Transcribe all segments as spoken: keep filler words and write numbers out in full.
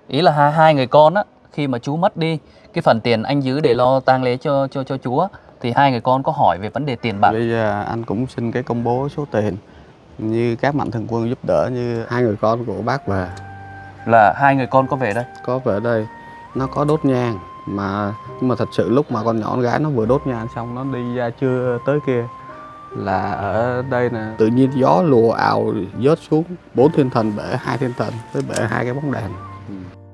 Ý là hai, hai người con á, khi mà chú mất đi, cái phần tiền anh giữ để lo tang lễ cho cho cho chú á, thì hai người con có hỏi về vấn đề tiền bạc. Bây giờ anh cũng xin cái công bố số tiền như các mạnh thường quân giúp đỡ, như hai người con của bác về. Là hai người con có về đây? Có về đây, nó có đốt nhang mà, nhưng mà thật sự lúc mà con nhỏ con gái nó vừa đốt nhang xong nó đi ra chưa tới kia là ở đây nè, tự nhiên gió lùa ào rớt xuống, bốn thiên thần bể hai thiên thần với bể hai cái bóng đèn. Ừ.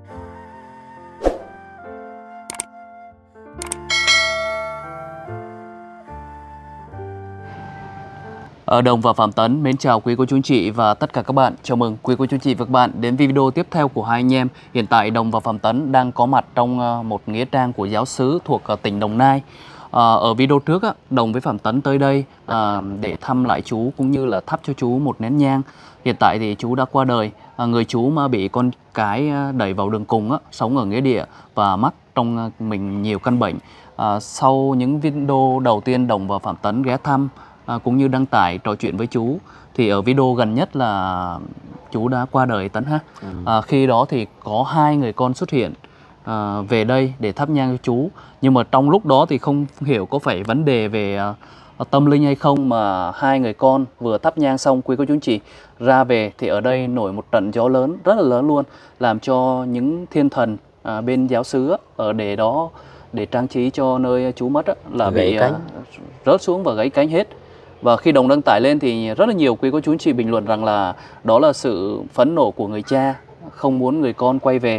Ở Đồng và Phạm Tấn mến chào quý cô chú anh chị và tất cả các bạn. Chào mừng quý cô chú anh chị và các bạn đến video tiếp theo của hai anh em. Hiện tại Đồng và Phạm Tấn đang có mặt trong một nghĩa trang của giáo xứ thuộc tỉnh Đồng Nai. À, ở video trước á, Đồng với Phạm Tấn tới đây à, để thăm lại chú cũng như là thắp cho chú một nén nhang. Hiện tại thì chú đã qua đời. À, người chú mà bị con cái đẩy vào đường cùng á, sống ở nghĩa địa và mắc trong mình nhiều căn bệnh. À, sau những video đầu tiên Đồng và Phạm Tấn ghé thăm À, cũng như đăng tải trò chuyện với chú, thì ở video gần nhất là chú đã qua đời Tấn ha. Ừ. À, khi đó thì có hai người con xuất hiện à, về đây để thắp nhang cho chú, nhưng mà trong lúc đó thì không hiểu có phải vấn đề về à, tâm linh hay không mà hai người con vừa thắp nhang xong, quý cô chú anh chị ra về thì ở đây nổi một trận gió lớn rất là lớn luôn, làm cho những thiên thần à, bên giáo xứ ở để đó để trang trí cho nơi chú mất á, là gãy bị cánh. à, rớt xuống và gãy cánh hết. Và khi Đồng đăng tải lên thì rất là nhiều quý cô chú anh chị bình luận rằng là đó là sự phẫn nộ của người cha, không muốn người con quay về.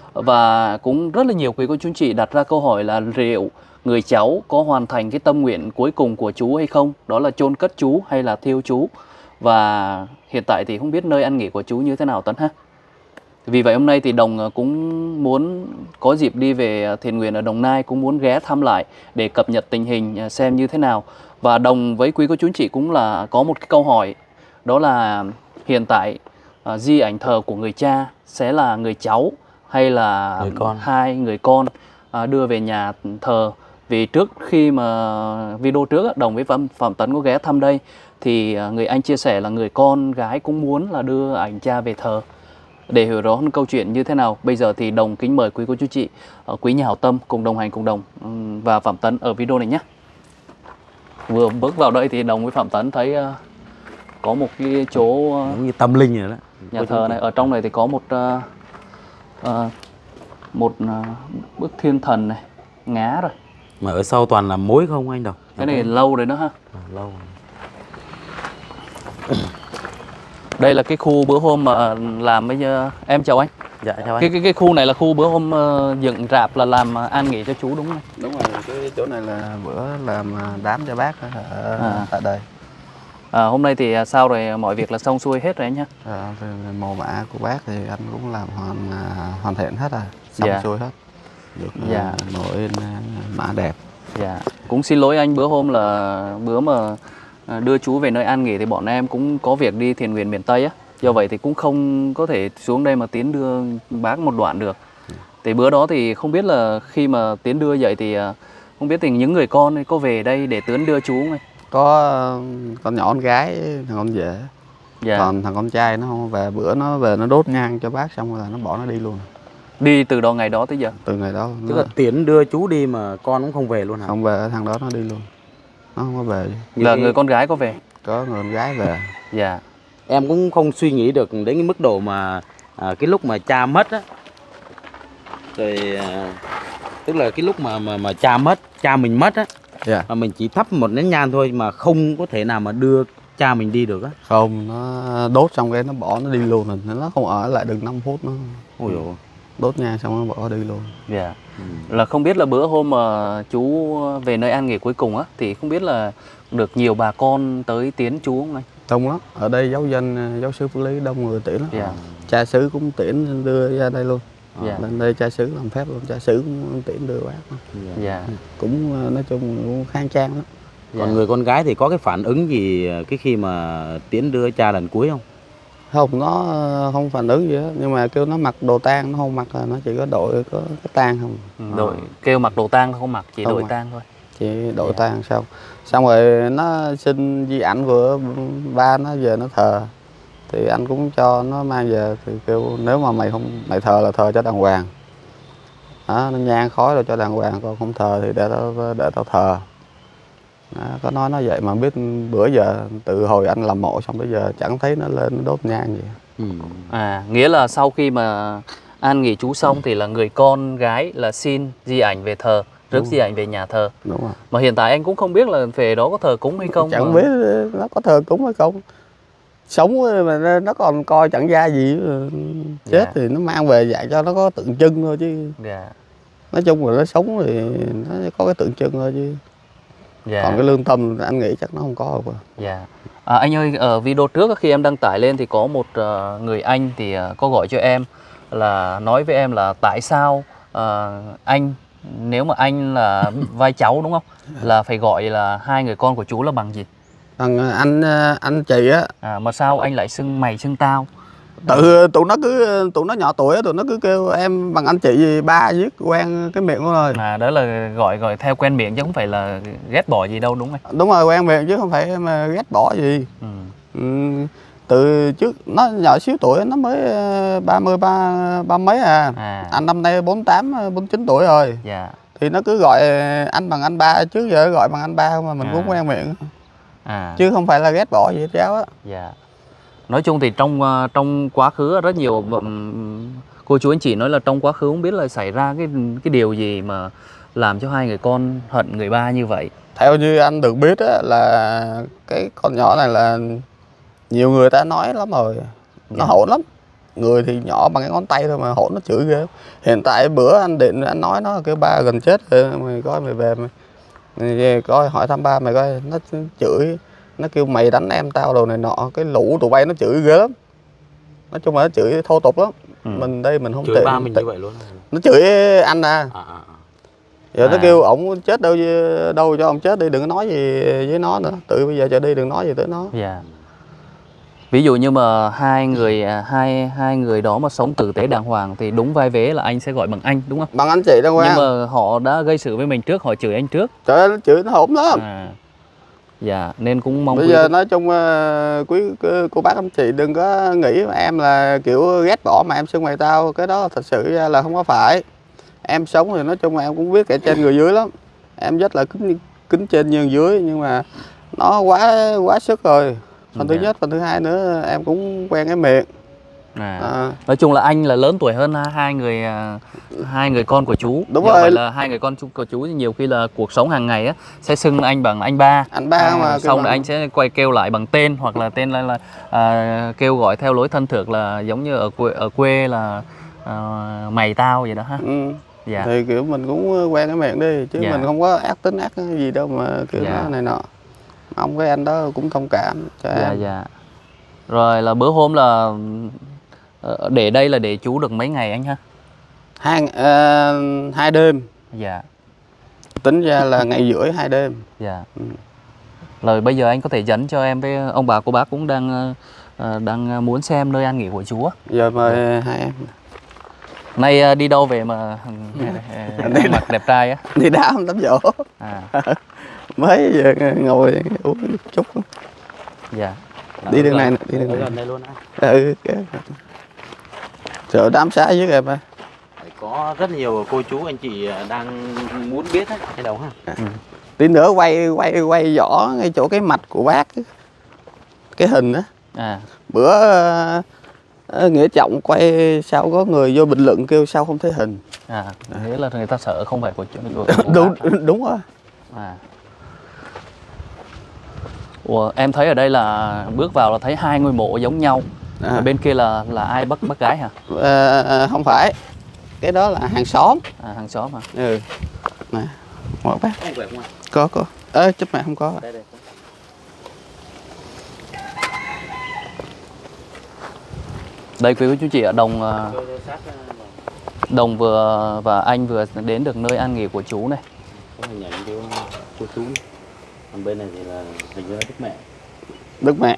Và cũng rất là nhiều quý cô chú anh chị đặt ra câu hỏi là liệu người cháu có hoàn thành cái tâm nguyện cuối cùng của chú hay không? Đó là chôn cất chú hay là thiêu chú? Và hiện tại thì không biết nơi ăn nghỉ của chú như thế nào Tấn ha? Vì vậy hôm nay thì Đồng cũng muốn có dịp đi về thiện nguyện ở Đồng Nai, cũng muốn ghé thăm lại để cập nhật tình hình xem như thế nào. Và Đồng với quý cô chú anh chị cũng là có một cái câu hỏi, đó là hiện tại uh, di ảnh thờ của người cha sẽ là người cháu hay là người con. hai người con uh, đưa về nhà thờ. Vì trước khi mà video trước Đồng với Phạm, Phạm Tấn có ghé thăm đây thì uh, người anh chia sẻ là người con gái cũng muốn là đưa ảnh cha về thờ. Để hiểu rõ hơn câu chuyện như thế nào, bây giờ thì Đồng kính mời quý cô chú chị, quý nhà hảo tâm cùng đồng hành cùng Đồng và Phạm Tấn ở video này nhé. Vừa bước vào đây thì Đồng với Phạm Tấn thấy uh, có một cái chỗ uh, giống như tâm linh rồi đó. nhà thờ này. Ở trong này thì có một uh, uh, một uh, bức thiên thần này ngá rồi. Mà ở sau toàn là mối không anh Đồng? Cái này lâu rồi đó ha. À, lâu rồi. Đây là cái khu bữa hôm mà làm bây giờ. Em chào anh. Dạ chào anh. Cái cái cái khu này là khu bữa hôm uh, dựng rạp là làm uh, an nghỉ cho chú đúng không? Đúng rồi, cái chỗ này là bữa làm đám cho bác ở à. tại đây. À, hôm nay thì sao rồi, mọi việc là xong xuôi hết rồi anh nhá? À, mồ mả của bác thì anh cũng làm hoàn hoàn thiện hết rồi, xong dạ. xuôi hết, được dạ. nổi mã đẹp. Dạ. Cũng xin lỗi anh, bữa hôm là bữa mà đưa chú về nơi an nghỉ thì bọn em cũng có việc đi thiện nguyện miền Tây á, do vậy thì cũng không có thể xuống đây mà Tiến đưa bác một đoạn được. Thì bữa đó thì không biết là khi mà Tiến đưa vậy thì không biết thì những người con có về đây để Tiến đưa chú không? Có con nhỏ con gái, thằng con rể. Dạ. Còn thằng con trai nó không về, bữa nó về nó đốt nhang cho bác xong rồi là nó bỏ nó đi luôn. Đi từ đó ngày đó tới giờ? Từ ngày đó. Tức là Tiến đưa chú đi mà con cũng không về luôn hả? Không về, thằng đó nó đi luôn. Nó không có về. Như là người con gái có về? Có người con gái về. Dạ. Em cũng không suy nghĩ được đến cái mức độ mà à, cái lúc mà cha mất á, rồi à, tức là cái lúc mà mà mà cha mất, cha mình mất á, yeah. mà mình chỉ thắp một nén nhang thôi mà không có thể nào mà đưa cha mình đi được á. Không, nó đốt xong cái nó bỏ nó đi luôn rồi, nó không ở lại được năm phút nữa. Ôi dồi. Đốt nhang xong nó bỏ đi luôn. Dạ. Ừ. Là không biết là bữa hôm mà chú về nơi an nghỉ cuối cùng á thì không biết là được nhiều bà con tới tiễn chú không anh? Đông lắm, ở đây giáo dân, giáo sứ Phước Lý đông người tiễn lắm. Yeah. Cha xứ cũng tiễn đưa ra đây luôn. Yeah. Lên đây cha xứ làm phép luôn, cha xứ cũng tiễn đưa bác. Yeah. Yeah. Cũng nói chung cũng khang trang lắm. Còn yeah. người con gái thì có cái phản ứng gì cái khi mà tiễn đưa cha lần cuối không? Không, nó không phản ứng gì hết, nhưng mà kêu nó mặc đồ tang nó không mặc, nó chỉ có đội có cái tang không. Ừ, đội à. Kêu mặc đồ tang không mặc, chỉ không đội tang thôi. Chỉ đội yeah. tang xong. Xong rồi nó xin di ảnh của ba nó về nó thờ. thì anh cũng cho nó mang về, thì kêu nếu mà mày không mày thờ là thờ cho đàng hoàng, đó, nó nhang khói rồi cho đàng hoàng, còn không thờ thì để tao để tao thờ. Đó, có nói nó vậy mà biết bữa giờ từ hồi anh làm mộ xong tới giờ chẳng thấy nó lên nó đốt nhang gì. Ừ. À, nghĩa là sau khi mà an nghỉ chú xong thì là người con gái là xin di ảnh về thờ, rước di ảnh về nhà thờ. Đúng rồi. Mà hiện tại anh cũng không biết là về đó có thờ cúng hay không. Chẳng mà... biết nó có thờ cúng hay không. Sống mà nó còn coi chẳng ra gì, chết Dạ. thì nó mang về dạy cho nó có tượng trưng thôi chứ. Dạ. Nói chung là nó sống thì nó có cái tượng trưng thôi chứ. Dạ. Còn cái lương tâm anh nghĩ chắc nó không có đâu. Dạ. À, anh ơi, ở video trước khi em đăng tải lên thì có một uh, người anh thì uh, có gọi cho em là nói với em là tại sao uh, anh, nếu mà anh là vai cháu đúng không, là phải gọi là hai người con của chú là bằng gì? Thằng anh anh chị á, À, mà sao anh lại xưng mày xưng tao? tự tụi nó cứ tụi nó nhỏ tuổi á, tụi nó cứ kêu em bằng anh chị gì, ba viết quen cái miệng của rồi. À, đó là gọi gọi theo quen miệng chứ không phải là ghét bỏ gì đâu đúng không? Đúng rồi, quen miệng chứ không phải mà ghét bỏ gì. Ừ. Ừ, từ trước nó nhỏ xíu tuổi, nó mới ba mươi ba ba mấy à. À. Anh năm nay bốn tám bốn mươi chín tuổi rồi. Dạ. Thì nó cứ gọi anh bằng anh ba, trước giờ gọi bằng anh ba mà mình À. cũng quen miệng. À. Chứ không phải là ghét bỏ gì hết cháu á. Dạ. Nói chung thì trong uh, trong quá khứ rất nhiều um, cô chú anh chị nói là trong quá khứ không biết là xảy ra cái cái điều gì mà làm cho hai người con hận người ba như vậy. Theo như anh được biết á, là cái con nhỏ này là nhiều người ta nói lắm rồi, nó Dạ. hỗn lắm. Người thì nhỏ bằng cái ngón tay thôi mà hỗn nó chửi ghê. Hiện tại bữa anh điện anh nói nó kêu ba gần chết rồi, mày coi mày về mày, mày về coi hỏi thăm ba mày coi, nó chửi, nó kêu mày đánh em tao đồ này nọ, cái lũ tụi bay nó chửi ghê lắm. Nói chung là nó chửi thô tục lắm. Ừ. Mình đây mình không Chửi tiện- ba mình tiện- như vậy luôn. Nó chửi anh à. À, à, à. Giờ nó À. kêu ổng chết đâu đâu cho ông chết đi, đừng có nói gì với nó nữa. Từ bây giờ trở đi đừng nói gì tới nó. Dạ. Ví dụ như mà hai người hai hai người đó mà sống tử tế đàng hoàng thì đúng vai vế là anh sẽ gọi bằng anh đúng không? Bằng anh chị đâu quen. Nhưng mà họ đã gây sự với mình trước, họ chửi anh trước. Trời ơi, nó chửi nó hỗn lắm. À. Dạ, nên cũng mong Bây quý giờ cô- nói chung uh, quý cô bác anh chị đừng có nghĩ mà em là kiểu ghét bỏ mà em xưng mày tao, cái đó thật sự ra là không có phải. Em sống thì nói chung là em cũng biết kẻ trên người dưới lắm. Em rất là kính kính trên nhường dưới, nhưng mà nó quá quá sức rồi. Phần thứ Dạ. nhất, phần thứ hai nữa em cũng quen cái miệng. À. À, Nói chung là anh là lớn tuổi hơn hai người à, hai người con của chú. Đúng Do rồi. vậy là hai người con chú- của chú thì nhiều khi là cuộc sống hàng ngày á sẽ xưng anh bằng anh ba. anh ba À, mà kêu xong bằng- rồi anh sẽ quay kêu lại bằng tên, hoặc là tên là, là à, kêu gọi theo lối thân thượng là giống như ở quê ở quê là à, mày tao vậy đó ha. Ừ. Dạ. Thì kiểu mình cũng quen cái miệng đi, chứ Dạ. mình không có ác tính ác cái gì đâu mà kiểu Dạ. nó này nọ. Ông cái anh đó cũng thông cảm cho Dạ em. dạ. Rồi là bữa hôm là ờ, để đây là để chú được mấy ngày anh ha? Hai ờ, hai đêm, Dạ. tính ra là ngày rưỡi hai đêm. Dạ. Ừ. Rồi bây giờ anh có thể dẫn cho em với ông bà cô bác cũng đang ờ, đang muốn xem nơi an nghỉ của chú á. Giờ mời hai em Nay ờ, đi đâu về mà ờ, ăn mặc đẹp trai á? đi đám tắm dỗ. À. Mới giờ ngồi uống chút. Dạ. Đi đường này nè, đi đường Ở này. gần đây luôn á. Ừ, cái sợ đám xá với em ơi. Có rất nhiều cô chú anh chị đang muốn biết hết hay đâu ha. Ừ. Tí nữa quay quay quay rõ ngay chỗ cái mạch của bác, cái hình á. À. Bữa uh, Nghĩa Trọng quay sao có người vô bình luận kêu sao không thấy hình. À, nghĩa là người ta sợ không phải của chú. Của, của Đúng bác. đúng rồi. À. Ủa, em thấy ở đây là bước vào là thấy hai ngôi mộ giống nhau. À. Ở bên kia là là ai bác bác gái hả? Ờ, không phải, cái đó là hàng xóm. À, hàng xóm hả? Ừ, nè, một bác Không phải không ạ? có có. Ơ chúc mẹ không có. Đây đây. Đây quý cô chú chị ở Đồng ờ, Tôi tôi sát vào. Đồng vừa và anh vừa đến được nơi an nghỉ của chú này. Có hình ảnh của cô chú. Còn bên này thì là hình như là Đức Mẹ. Đức Mẹ.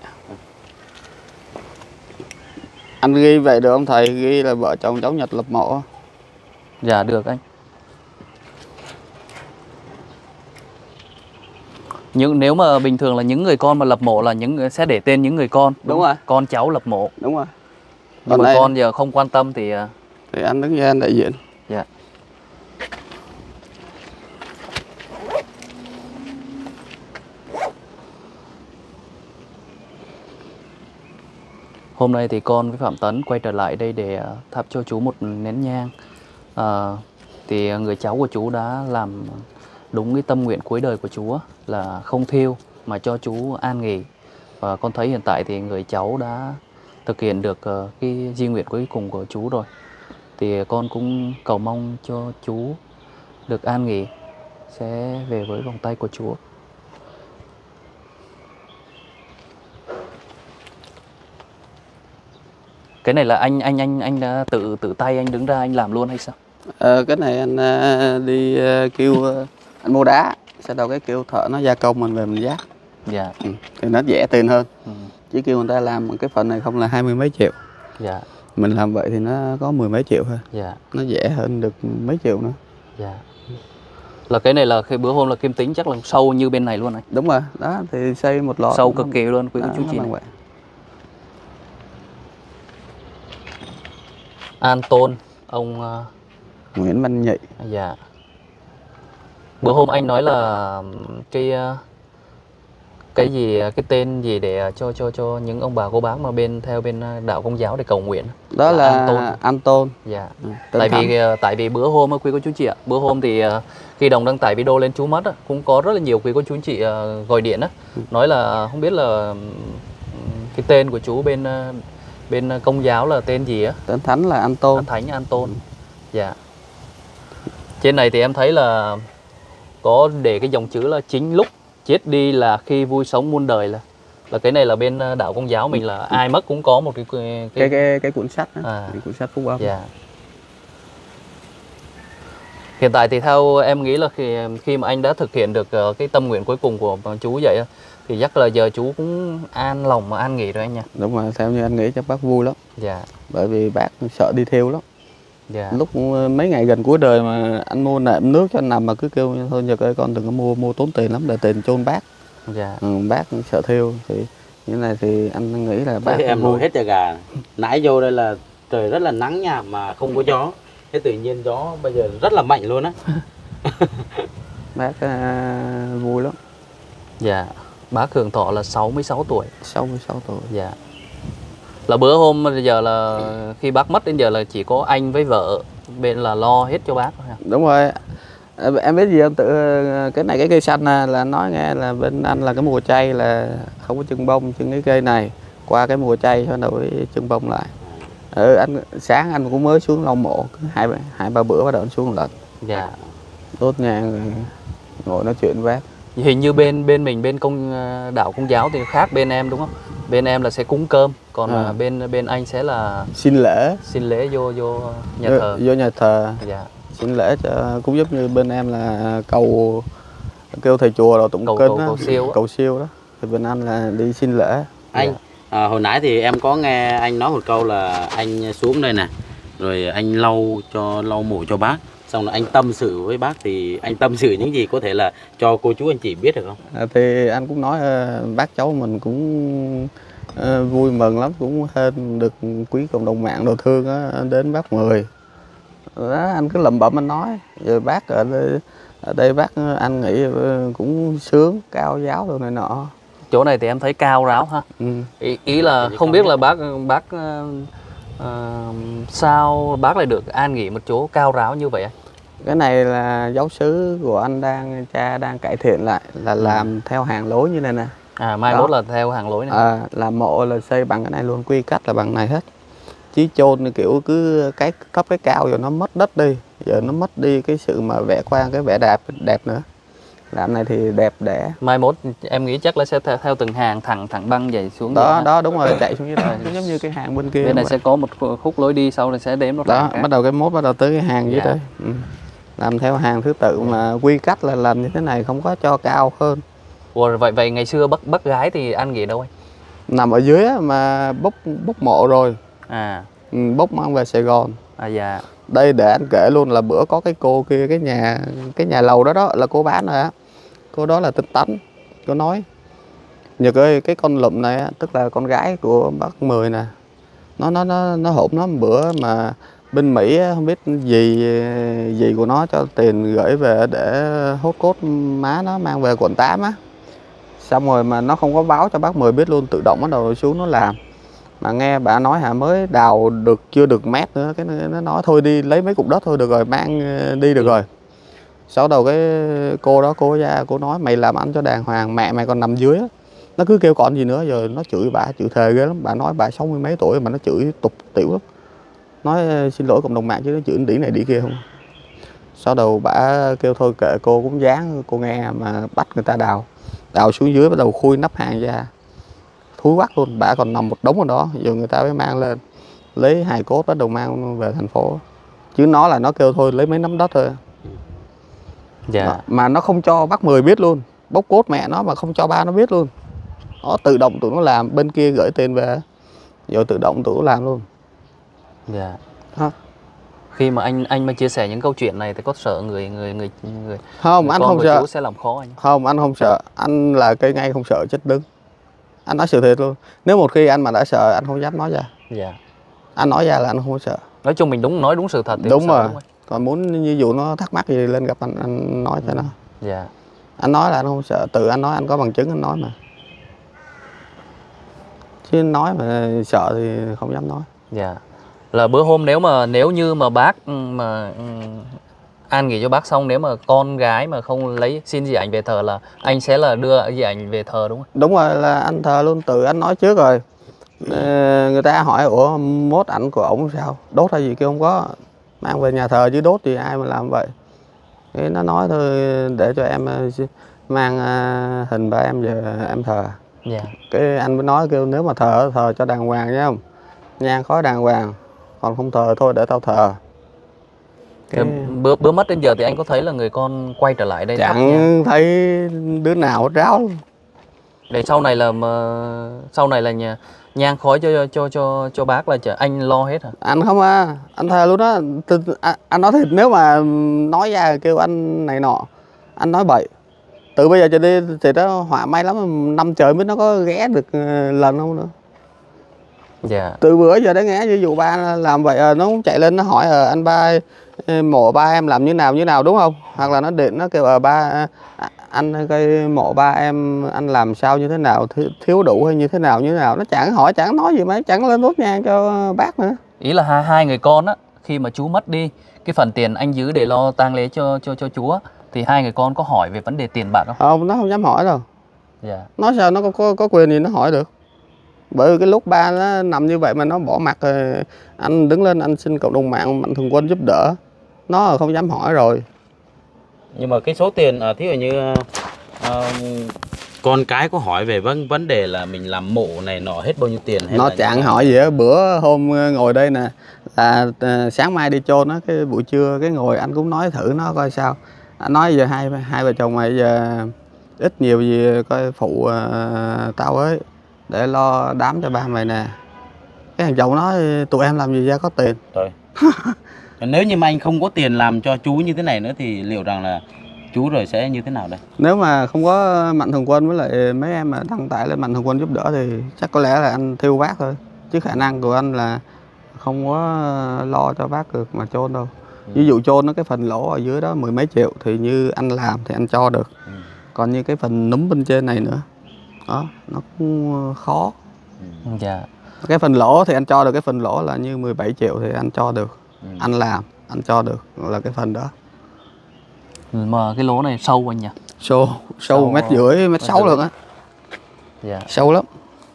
Anh ghi vậy được không thầy? Ghi là vợ chồng cháu Nhật lập mộ. Dạ được anh. Những nếu mà bình thường là những người con mà lập mộ là những sẽ để tên những người con. Đúng rồi. Con cháu lập mộ. Đúng rồi. Nhưng Còn mà đây- con giờ không quan tâm thì Thì anh đứng ra anh đại diện. dạ. Hôm nay thì con với Phạm Tấn quay trở lại đây để ờ, thắp cho chú một nén nhang. Ờ, thì người cháu của chú đã làm đúng cái tâm nguyện cuối đời của chú á, là không thiêu mà cho chú an nghỉ. Và con thấy hiện tại thì người cháu đã thực hiện được ờ, cái di nguyện cuối cùng của chú rồi. Thì con cũng cầu mong cho chú được an nghỉ, sẽ về với vòng tay của Chúa. Cái này là anh anh anh anh đã tự tự tay anh đứng ra anh làm luôn hay sao? Ờ, cái này anh à, đi à, kêu à, anh mua đá, sau đó cái kêu thợ nó gia công mình về mình dát. Dạ. Ừ, thì nó rẻ tiền hơn. Ừ. Chỉ kêu người ta làm cái phần này không là hai mươi mấy triệu. Dạ. Mình làm vậy thì nó có mười mấy triệu thôi. Dạ. Nó rẻ hơn được mấy triệu nữa. Dạ. Là cái này là khi bữa hôm là kim tính chắc là sâu như bên này luôn này. Đúng rồi, đó thì xây một lọ. Sâu cực kỳ luôn quý cô đó, chú nó chị bằng này. vậy. An Tôn, ông uh, Nguyễn Văn Nhị. dạ. Bữa hôm anh nói là cái uh, cái gì cái tên gì để cho cho cho những ông bà cô bác mà bên theo bên đạo Công giáo để cầu nguyện. Đó Là là An Tôn. An Tôn. Dạ. Ừ, tên Tại Khánh. vì tại vì bữa hôm á quý cô chú chị ạ, bữa hôm thì uh, khi Đồng đăng tải video lên chú mất á, cũng có rất là nhiều quý cô chú chị uh, gọi điện á, nói là không biết là um, cái tên của chú bên uh, bên Công giáo là tên gì á. Tên Thánh là An Tôn. Thánh An Tôn. Dạ. Trên này thì em thấy là có để cái dòng chữ là chính lúc chết đi là khi vui sống muôn đời, là là cái này là bên đạo Công giáo mình là ai mất cũng có một cái cái Cái cái cái cuốn sách đó, À. cái cuốn sách phúc âm. dạ. Hiện tại thì theo em nghĩ là khi khi mà anh đã thực hiện được ờ, cái tâm nguyện cuối cùng của chú vậy á, thì chắc là giờ chú cũng an lòng mà an nghỉ rồi anh nha. Đúng rồi, theo như anh nghĩ chắc bác vui lắm. Dạ. Bởi vì bác sợ đi theo lắm. Dạ. Lúc mấy ngày gần cuối đời mà anh mua nệm nước cho anh nằm mà cứ kêu thôi Nhật ơi con đừng có mua, mua tốn tiền lắm để tiền chôn bác. Dạ. Ừ, bác sợ theo thì như này thì anh nghĩ là bác Thế em vui. nổi hết da gà. Nãy vô đây là trời rất là nắng nha, mà không có gió. Thế tự nhiên gió bây giờ rất là mạnh luôn á. Bác à, vui lắm. Dạ. Bác hưởng thọ là sáu mươi sáu tuổi. sáu mươi sáu tuổi. Dạ. Là bữa hôm bây giờ là khi bác mất đến giờ là chỉ có anh với vợ bên là lo hết cho bác thôi hả? Đúng rồi. Em biết gì không? Tự cái này cái cây xanh này là nói nghe là bên anh là cái mùa chay là không có chưng bông chưng cái cây này, qua cái mùa chay bắt đầu mới chưng bông lại. Ừ, anh sáng anh cũng mới xuống lau mộ hai hai ba bữa bắt đầu anh xuống lần. Dạ. Đốt nhang rồi ngồi nói chuyện với bác. Hình như bên bên mình bên công đạo Công giáo thì khác bên em đúng không? Bên em là sẽ cúng cơm, còn À. bên bên anh sẽ là Xin lễ. xin lễ vô vô nhà vô, thờ. vô nhà thờ Dạ. xin lễ cho cũng giống như bên em là cầu kêu thầy chùa rồi tụng Cầu- kinh cầu- đó, cầu siêu á. cầu siêu đó. Thì bên anh là đi xin lễ. Anh, à, hồi nãy thì em có nghe anh nói một câu là anh xuống đây nè, rồi anh lau cho lau mộ cho bác, xong rồi anh tâm sự với bác, thì anh tâm sự những gì có thể là cho cô chú anh chị biết được không? À, thì anh cũng nói ờ, bác cháu mình cũng ờ, vui mừng lắm, cũng hên được quý cộng đồng mạng đồ thương á, đến bác mời đó, anh cứ lẩm bẩm anh nói rồi bác ở đây, ở đây bác anh nghĩ ờ, cũng sướng cao giáo rồi này nọ. Chỗ này thì em thấy cao ráo ha. Ừ. Ý, ý là Thì không không biết biết. là bác bác ờ, ờ, sao bác lại được an nghỉ một chỗ cao ráo như vậy anh? Cái này là giáo sứ của anh đang cha đang cải thiện lại là làm theo hàng lối như này nè. À mai Đó. mốt là theo hàng lối này. À, là mộ là xây bằng cái này luôn, quy cách là bằng này hết. Chí chôn thì kiểu cứ cái thấp cái cao rồi nó mất đất đi, giờ nó mất đi cái sự mà vẽ qua cái vẻ đẹp đẹp nữa. Làm này thì đẹp đẽ. Mai mốt em nghĩ chắc là sẽ theo, theo từng hàng thẳng thẳng băng vậy xuống. Đó vậy ha. đó đúng rồi, chạy xuống dưới đó cũng giống như cái hàng bên kia. Bên này vậy. sẽ có một khúc lối đi, sau này sẽ đếm nó Đó thẳng khác. bắt đầu cái mốt bắt đầu tới cái hàng dưới Dạ. đây. Ừ. Làm theo hàng thứ tự mà quy cách là làm như thế này, không có cho cao hơn. Ủa, vậy vậy ngày xưa bác bác gái thì ăn nghỉ đâu anh? Nằm ở dưới á, mà bốc bốc mộ rồi. À. Ừ, bốc mang về Sài Gòn. À dạ. Đây để anh kể luôn là bữa có cái cô kia, cái nhà cái nhà lầu đó đó là cô bán rồi á. Cô đó là tên Tánh. có nói Nhật ơi, cái con lụm này á, tức là con gái của bác Mười nè, nó nó nó nó hổn lắm. Bữa mà bên Mỹ á, không biết gì gì của nó cho tiền gửi về để hốt cốt má nó mang về quận tám á, xong rồi mà nó không có báo cho bác Mười biết luôn, tự động bắt đầu xuống nó làm. Mà nghe bà nói hả, mới đào được chưa được mét nữa, cái nó nói thôi đi lấy mấy cục đất thôi được rồi, mang đi được rồi. Sau đầu cái cô đó cô ra cô nói mày làm ăn cho đàng hoàng, mẹ mày còn nằm dưới á. Nó cứ kêu còn gì nữa, giờ nó chửi bà, chửi thề ghê lắm. Bà nói bà sáu mươi mấy tuổi mà nó chửi tục tiểu lắm. Nói xin lỗi cộng đồng mạng chứ nó chửi đĩ này đĩ kia không. Sau đầu bà kêu thôi kệ, cô cũng dáng cô nghe mà bắt người ta đào. Đào xuống dưới bắt đầu khui nắp hàng ra, thúi quắc luôn. Bà còn nằm một đống ở đó, giờ người ta mới mang lên lấy hài cốt bắt đầu mang về thành phố. Chứ nó là nó kêu thôi lấy mấy nắm đất thôi. Dạ. Đó. Mà nó không cho bác Mười biết luôn, bốc cốt mẹ nó mà không cho ba nó biết luôn. Nó tự động tụi nó làm, bên kia gửi tiền về rồi tự động tụi nó làm luôn. Dạ. Hả? Khi mà anh anh mà chia sẻ những câu chuyện này thì có sợ người người người người Không, người anh con không của sợ. chú sẽ làm khó anh? Không, anh không sợ. Anh là cây ngay không sợ chết đứng. Anh nói sự thiệt luôn. Nếu một khi anh mà đã sợ anh không dám nói ra. Dạ. Anh nói ra là anh không sợ. Nói chung mình đúng nói đúng sự thật thì Đúng không sợ, rồi. đúng không? Còn muốn như dụ nó thắc mắc gì thì lên gặp anh, anh nói cho nó. Dạ. Anh nói là anh không sợ, tự anh nói, anh có bằng chứng anh nói mà. Chứ nói mà sợ thì không dám nói. Dạ. Là bữa hôm nếu mà nếu như mà bác mà um, an nghỉ cho bác xong, nếu mà con gái mà không lấy xin dì ảnh về thờ là anh sẽ là đưa dì ảnh về thờ đúng không? Đúng rồi, là anh thờ luôn, tự anh nói trước rồi. Ờ, người ta hỏi ủa mốt ảnh của ổng sao, đốt hay gì kêu không có, mang về nhà thờ chứ đốt thì ai mà làm vậy. Cái nó nói thôi để cho em mang hình ba em về em thờ. Dạ. Cái anh mới nói kêu nếu mà thờ thờ cho đàng hoàng nhá, không nhang khói đàng hoàng, còn không thờ thôi để tao thờ. Cái... Bữa bữa mất đến giờ thì anh có thấy là người con quay trở lại đây thắp Chẳng nhang? thấy đứa nào hết ráo luôn. Để sau này là mà sau này là nhà nhang khói cho cho cho cho bác là chả anh lo hết hả? Anh không à, anh thề luôn đó. Anh, anh nói thiệt, nếu mà nói ra kêu anh này nọ, anh nói bậy. Từ bây giờ trở đi thì nó họa may lắm, năm trời mới nó có ghé được lần không nữa. Dạ. Từ bữa giờ đến ghé, ví dụ ba làm vậy nó cũng chạy lên nó hỏi ờ, anh ba mộ ba em làm như nào như nào đúng không? Hoặc là nó điện nó kêu ờ ba anh cái mộ ba em anh làm sao như thế nào, thiếu đủ hay như thế nào như thế nào, nó chẳng hỏi chẳng nói gì mấy, chẳng lên đốt nhang cho bác nữa. Ý là hai hai người con á, khi mà chú mất đi, cái phần tiền anh giữ để lo tang lễ cho cho cho chú á, thì hai người con có hỏi về vấn đề tiền bạc không? Không, nó không dám hỏi đâu. Dạ. Nói sao nó có, có có quyền gì nó hỏi được. Bởi vì cái lúc ba nó nằm như vậy mà nó bỏ mặt rồi, anh đứng lên anh xin cộng đồng mạng Mạnh Thường Quân giúp đỡ, nó không dám hỏi rồi. Nhưng mà cái số tiền à, thí dụ như uh, con cái có hỏi về vấn vấn đề là mình làm mộ này nọ hết bao nhiêu tiền hay Nó là chẳng hỏi gì á. Bữa hôm ngồi đây nè là à, sáng mai đi chôn á, cái buổi trưa cái ngồi anh cũng nói thử nó coi sao. Anh nói giờ hai hai vợ chồng mày giờ ít nhiều gì coi phụ à, tao ấy để lo đám cho ba mày nè. Cái thằng chồng nói tụi em làm gì ra có tiền. Rồi. Nếu như mà anh không có tiền làm cho chú như thế này nữa thì liệu rằng là chú rồi sẽ như thế nào đây? Nếu mà không có Mạnh Thường Quân với lại mấy em mà đăng tải lên Mạnh Thường Quân giúp đỡ thì chắc có lẽ là anh thiêu bác thôi. Chứ khả năng của anh là không có lo cho bác được mà chôn đâu. Ừ. Ví dụ chôn nó cái phần lỗ ở dưới đó mười mấy triệu thì như anh làm thì anh cho được. Ừ. Còn như cái phần núm bên trên này nữa, đó, nó cũng khó. Ừ. Dạ. Cái phần lỗ thì anh cho được, cái phần lỗ là như mười bảy triệu thì anh cho được. Ừ. Anh làm, anh cho được là cái phần đó. Mà cái lỗ này sâu anh nhỉ? Sâu, sâu mét rưỡi, mét sáu luôn á. Dạ. Sâu lắm.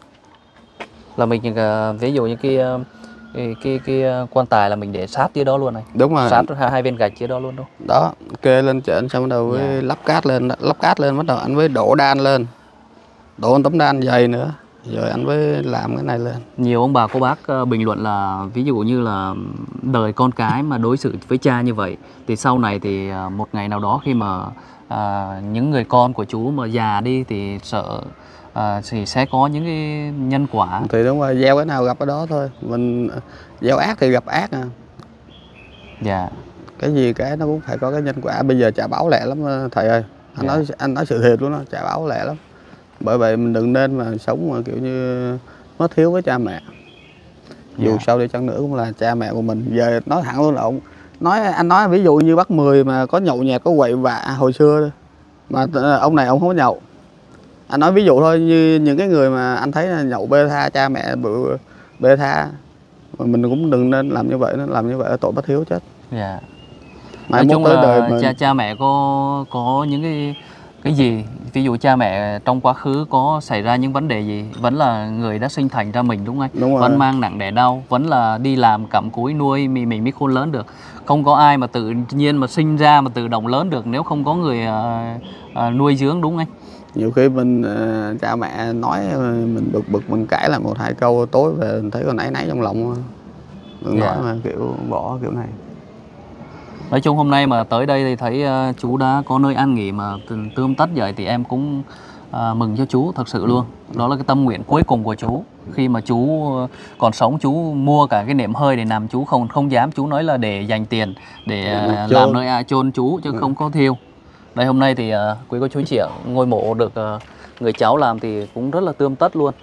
Là mình ví dụ như cái cái cái, cái quan tài là mình để sát dưới đó luôn này. Đúng rồi. Sát hai, hai bên gạch dưới đó luôn đâu. Đó, kê lên trên xong bắt đầu với yeah. lắp cát lên, lắp cát lên bắt đầu anh với đổ đan lên. Đổ một tấm đan dày nữa. Rồi anh mới làm cái này lên. Nhiều ông bà cô bác bình luận là ví dụ như là đời con cái mà đối xử với cha như vậy thì sau này thì một ngày nào đó khi mà à, những người con của chú mà già đi thì sợ à, thì sẽ có những cái nhân quả. Thì đúng rồi, gieo cái nào gặp cái đó thôi. Mình gieo ác thì gặp ác à. Dạ. Cái gì cái nó cũng phải có cái nhân quả. Bây giờ trả báo lẹ lắm thầy ơi. Anh, dạ. nói, anh nói sự thiệt luôn đó, trả báo lẹ lắm. Bởi vậy mình đừng nên mà sống mà kiểu như mất hiếu với cha mẹ. Dù Dạ. sao đi chăng nữa cũng là cha mẹ của mình. Giờ nói thẳng luôn là ông nói anh nói ví dụ như bác Mười mà có nhậu nhẹt có quậy vạ hồi xưa mà ông này ông không có nhậu. Anh nói ví dụ thôi, như những cái người mà anh thấy là nhậu bê tha cha mẹ bự bê tha, mà mình cũng đừng nên làm như vậy, nó làm như vậy là tội bất hiếu chết. Dạ. Mai Nói mốt chung tới là đời mình cha cha mẹ có có những cái cái gì, ví dụ cha mẹ trong quá khứ có xảy ra những vấn đề gì, vẫn là người đã sinh thành ra mình đúng không anh? Đúng rồi. Vẫn mang nặng đẻ đau, vẫn là đi làm cặm cúi nuôi mình mình mới khôn lớn được. Không có ai mà tự nhiên mà sinh ra mà tự động lớn được nếu không có người uh, uh, nuôi dưỡng đúng không anh? nhiều khi mình uh, cha mẹ nói mình bực bực mình cãi là một hai câu, tối về mình thấy còn áy náy trong lòng, đừng Dạ. nói mà kiểu bỏ kiểu này. Nói chung hôm nay mà tới đây thì thấy uh, chú đã có nơi an nghỉ mà tươm tất vậy thì em cũng uh, mừng cho chú thật sự luôn. Đó là cái tâm nguyện cuối cùng của chú. Khi mà chú uh, còn sống chú mua cả cái nệm hơi để nằm, chú không không dám, chú nói là để dành tiền để uh, Chôn. làm nơi ai chôn chú chứ Ừ. không có thiêu. Đây hôm nay thì uh, quý cô chú anh chị ạ, ngôi mộ được uh, người cháu làm thì cũng rất là tươm tất luôn.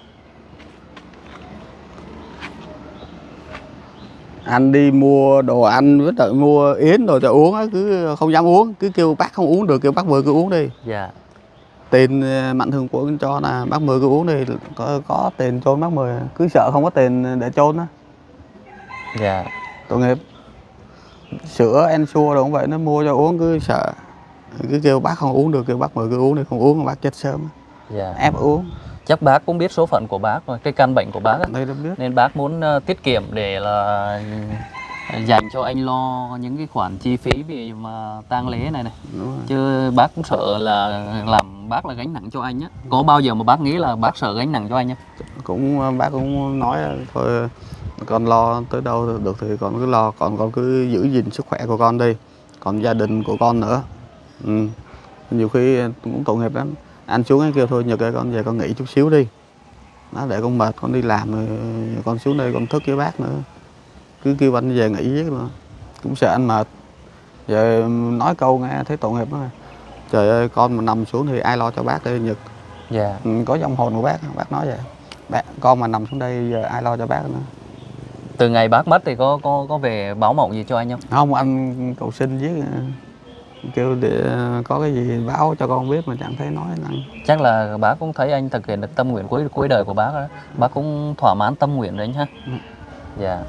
Anh đi mua đồ ăn với lại mua yến đồ cho uống á, cứ không dám uống, cứ kêu bác không uống được, kêu bác Mười cứ uống đi. Dạ. Tiền Mạnh Thường Quân cho là bác Mười cứ uống đi, có, có tiền chôn bác Mười, cứ sợ không có tiền để chôn á. Dạ. Tội nghiệp. Sữa Ensure đồ cũng vậy, nó mua cho uống cứ sợ, cứ kêu bác không uống được, kêu bác Mười cứ uống đi, không uống bác chết sớm. Dạ. Ép uống. Chắc bác cũng biết số phận của bác rồi, cái căn bệnh của bác á. Đây đâu biết. Nên bác muốn uh, tiết kiệm để là dành cho anh lo những cái khoản chi phí vì mà tang lễ này này. Đúng rồi. Chứ bác cũng sợ là làm bác là gánh nặng cho anh á. Có bao giờ mà bác nghĩ là bác sợ gánh nặng cho anh á? Cũng bác cũng nói thôi con lo tới đâu được thì con cứ lo, còn con cứ giữ gìn sức khỏe của con đi, còn gia đình của con nữa. Ừ. Nhiều khi cũng tội nghiệp lắm, anh xuống ấy kêu thôi Nhật ơi con về con nghỉ chút xíu đi, nó để con mệt con đi làm rồi con xuống đây con thức với bác nữa, cứ kêu anh về nghỉ với luôn, cũng sợ anh mệt. Giờ nói câu nghe thấy tội nghiệp đó. Trời ơi con mà nằm xuống thì ai lo cho bác đây Nhật. Dạ. Ừ, có dòng hồn của bác, bác nói vậy. Bác, con mà nằm xuống đây giờ ai lo cho bác nữa. Từ ngày bác mất thì có có có về báo mộng gì cho anh không? Không, anh cầu xin viết kêu để có cái gì báo cho con biết mà chẳng thấy nói năng. Chắc là bác cũng thấy anh thực hiện được tâm nguyện cuối cuối đời của bác đó. Bác cũng thỏa mãn tâm nguyện đấy anh ha. Ừ. Dạ.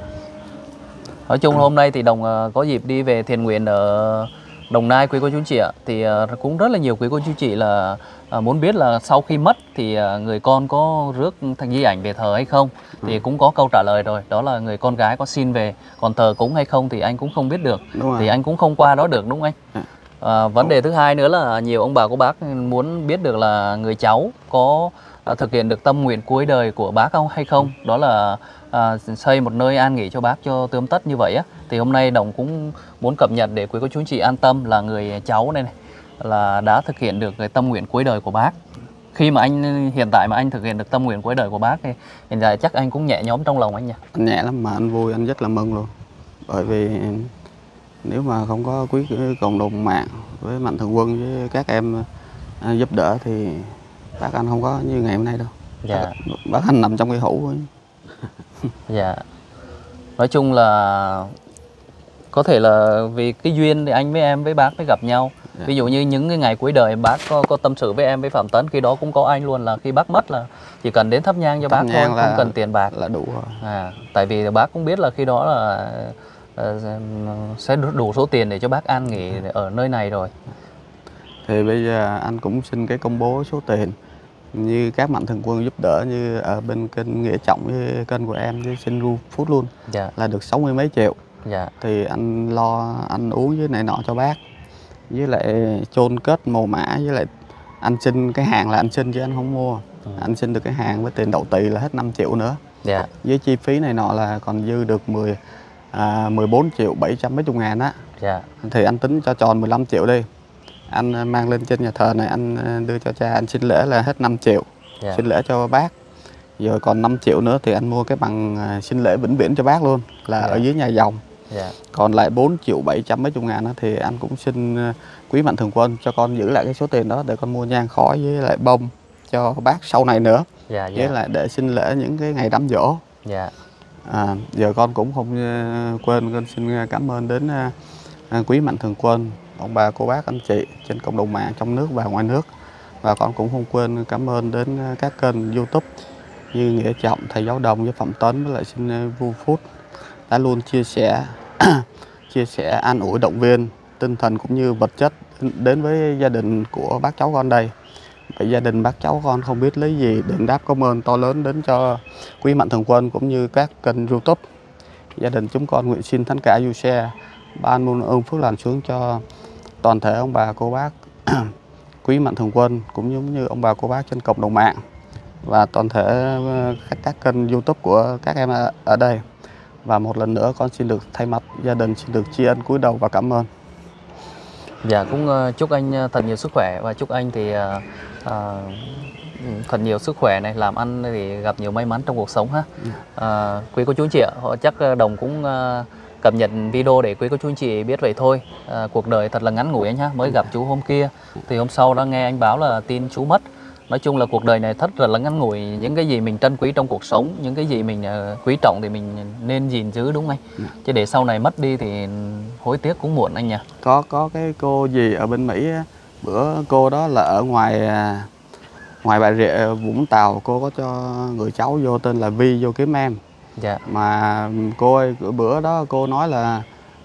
Nói chung hôm nay thì Đồng uh, có dịp đi về thiện nguyện ở Đồng Nai quý cô chú chị ạ. Thì uh, cũng rất là nhiều quý cô chú chị là uh, muốn biết là sau khi mất thì uh, người con có rước thành di ảnh về thờ hay không. Ừ. Thì cũng có câu trả lời rồi, đó là người con gái có xin về, còn thờ cúng hay không thì anh cũng không biết được. Đúng rồi. Thì anh cũng không qua đó được đúng không anh? À, vấn đề thứ hai nữa là nhiều ông bà của bác muốn biết được là người cháu có à, thực hiện được tâm nguyện cuối đời của bác không hay không, đó là à, xây một nơi an nghỉ cho bác cho tươm tất như vậy á. Thì hôm nay Đồng cũng muốn cập nhật để quý cô chú anh chị an tâm là người cháu này, này là đã thực hiện được cái tâm nguyện cuối đời của bác. Khi mà anh hiện tại mà anh thực hiện được tâm nguyện cuối đời của bác thì hiện tại chắc anh cũng nhẹ nhõm trong lòng anh nhỉ? Anh nhẹ lắm mà anh vui, anh rất là mừng luôn. Bởi vì nếu mà không có quý cộng đồng mạng với Mạnh Thường Quân với các em à, giúp đỡ thì bác anh không có như ngày hôm nay đâu. Dạ. Bác, bác anh nằm trong cái hũ ấy. Dạ. Nói chung là có thể là vì cái duyên thì anh với em với bác mới gặp nhau. Dạ. Ví dụ như những cái ngày cuối đời bác có, có tâm sự với em với Phạm Tấn, khi đó cũng có anh luôn, là khi bác mất là chỉ cần đến thắp nhang cho Thắp bác thôi, nhang là- không cần tiền bạc. Là đủ rồi. À, tại vì bác cũng biết là khi đó là uh, sẽ đủ số tiền để cho bác an nghỉ ở nơi này rồi. Thì bây giờ anh cũng xin cái công bố số tiền như các Mạnh Thường Quân giúp đỡ, như ở bên kênh Nghĩa Trọng với kênh của em với xin ru Food luôn, Dạ. là được sáu mươi mấy triệu. Dạ. Thì anh lo ăn uống với này nọ cho bác, với lại chôn kết mồ mã, với lại anh xin cái hàng là anh xin chứ anh không mua. Ừ. Anh xin được cái hàng với tiền đậu tỳ là hết năm triệu nữa. Dạ. Với chi phí này nọ là còn dư được mười, à, mười bốn triệu bảy trăm mấy chục ngàn á. Dạ. Thì anh tính cho tròn mười lăm triệu đi. Anh mang lên trên nhà thờ này anh đưa cho cha anh xin lễ là hết năm triệu. Dạ. Xin lễ cho bác. Rồi còn năm triệu nữa thì anh mua cái bằng xin lễ vĩnh viễn cho bác luôn, là Dạ. ở dưới nhà dòng. Dạ. Còn lại bốn triệu bảy trăm mấy chục ngàn đó thì anh cũng xin quý Mạnh Thường Quân cho con giữ lại cái số tiền đó để con mua nhang khói với lại bông cho bác sau này nữa. Dạ, Với dạ, lại để xin lễ những cái ngày đám giỗ. dạ, À, giờ con cũng không ờ, quên, con xin cảm ơn đến ờ, quý mạnh thường quân, ông bà cô bác anh chị trên cộng đồng mạng trong nước và ngoài nước. Và con cũng không quên cảm ơn đến các kênh YouTube như Nghĩa Trọng, Thầy Giáo Đồng với Phạm Tấn với lại xin Vu Food đã luôn chia sẻ chia sẻ an ủi động viên tinh thần cũng như vật chất đến với gia đình của bác cháu con đây. Vậy gia đình bác cháu con không biết lấy gì đền đáp công ơn to lớn đến cho quý mạnh thường quân cũng như các kênh YouTube. Gia đình chúng con nguyện xin thánh cả du xe ban muôn ơn phước lành xuống cho toàn thể ông bà cô bác quý mạnh thường quân cũng giống như ông bà cô bác trên cộng đồng mạng và toàn thể các, các kênh YouTube của các em ở đây. Và một lần nữa con xin được thay mặt gia đình xin được tri ân cúi đầu và cảm ơn. dạ. Cũng uh, chúc anh uh, thật nhiều sức khỏe và chúc anh thì uh, uh, thật nhiều sức khỏe này, làm ăn thì gặp nhiều may mắn trong cuộc sống ha. Uh, quý cô chú anh chị ạ, họ chắc uh, Đồng cũng uh, cập nhật video để quý cô chú anh chị biết vậy thôi. Uh, cuộc đời thật là ngắn ngủi anh ha. Mới gặp chú hôm kia thì hôm sau đã nghe anh báo là tin chú mất. Nói chung là cuộc đời này thật là ngắn ngủi, những cái gì mình trân quý trong cuộc sống, những cái gì mình uh, quý trọng thì mình nên gìn giữ, đúng không anh? Chứ để sau này mất đi thì hối tiếc cũng muộn anh nhỉ. Có có cái cô gì ở bên Mỹ á, bữa cô đó là ở ngoài ngoài Bà Rịa Vũng Tàu, cô có cho người cháu vô tên là Vi vô kiếm em. Dạ. Mà cô ơi, bữa đó cô nói là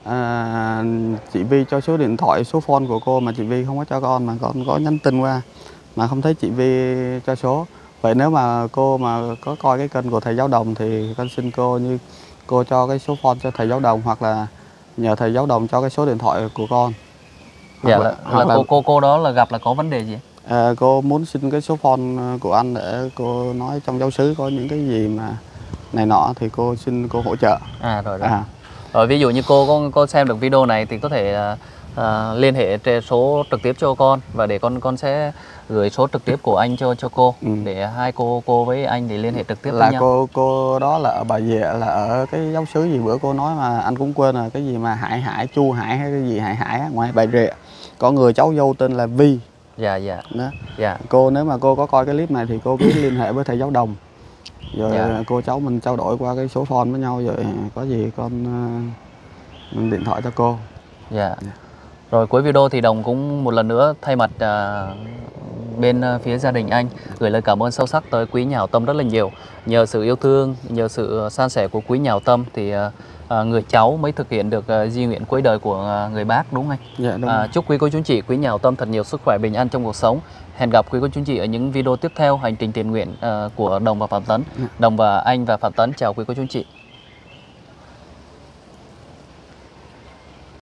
à, chị Vi cho số điện thoại, số phone của cô mà chị Vi không có cho con, mà con có nhắn tin qua mà không thấy chị Vi cho số. Vậy nếu mà cô mà có coi cái kênh của Thầy Giáo Đồng thì con xin cô như cô cho cái số phone cho Thầy Giáo Đồng, hoặc là nhờ Thầy Giáo Đồng cho cái số điện thoại của con. Dạ, Hoặc là, là, hoặc cô cô cô đó là gặp là có vấn đề gì? À, cô muốn xin cái số phone của anh để cô nói trong giáo xứ có những cái gì mà này nọ thì cô xin cô hỗ trợ. À rồi rồi. À. Rồi ví dụ như cô có, có xem được video này thì có thể uh, liên hệ trên số trực tiếp cho con, và để con con sẽ gửi số trực tiếp của anh cho cho cô, Ừ. để hai cô cô với anh thì liên hệ trực tiếp Là với nhau. cô cô đó là ở Bà Rịa, là ở cái giáo xứ gì bữa cô nói mà anh cũng quên rồi, cái gì mà Hải Hải, Chu Hải hay cái gì Hải Hải á, ngoài Bà Rịa. Có người cháu dâu tên là Vi. Dạ dạ. Đó. Dạ. Cô nếu mà cô có coi cái clip này thì cô cứ liên hệ với Thầy Giáo Đồng. Rồi Dạ. cô cháu mình trao đổi qua cái số phone với nhau, rồi có gì con uh, điện thoại cho cô. Dạ. Rồi cuối video thì Đồng cũng một lần nữa thay mặt uh, bên uh, phía gia đình anh gửi lời cảm ơn sâu sắc tới quý nhà hảo tâm rất là nhiều. Nhờ sự yêu thương, nhờ sự san sẻ của quý nhà hảo tâm thì uh, uh, người cháu mới thực hiện được uh, di nguyện cuối đời của uh, người bác, đúng không anh? Dạ đúng. Uh, chúc quý cô chú anh chị, quý nhà hảo tâm thật nhiều sức khỏe, bình an trong cuộc sống. Hẹn gặp quý cô chú anh chị ở những video tiếp theo hành trình thiện nguyện uh, của Đồng và Phạm Tấn. Đồng và anh và Phạm Tấn chào quý cô chú anh chị.